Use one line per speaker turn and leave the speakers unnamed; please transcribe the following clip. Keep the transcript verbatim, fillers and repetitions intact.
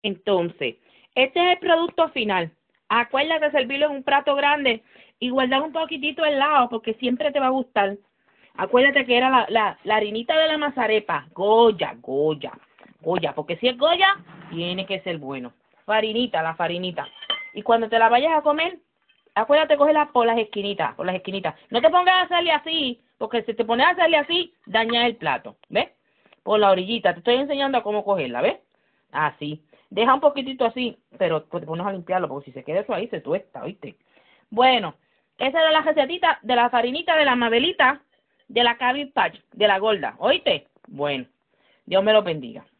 Entonces, este es el producto final. Acuérdate de servirlo en un plato grande y guardar un poquitito al lado porque siempre te va a gustar. Acuérdate que era la, la, la harinita de la mazarepa. Goya, Goya, Goya. Porque si es Goya, tiene que ser bueno. Farinita, la farinita. Y cuando te la vayas a comer, acuérdate, cógela por las esquinitas, por las esquinitas. No te pongas a hacerle así, porque si te pones a hacerle así, dañas el plato. ¿Ves? Por la orillita. Te estoy enseñando a cómo cogerla, ¿ves? Así. Deja un poquitito así, pero te pones a limpiarlo, porque si se queda eso ahí, se tuesta, ¿oíste? Bueno, esa era la recetita de la farinita de la Mabelita, de la Cabbage Patch, de la gorda, ¿oíste? Bueno, Dios me lo bendiga.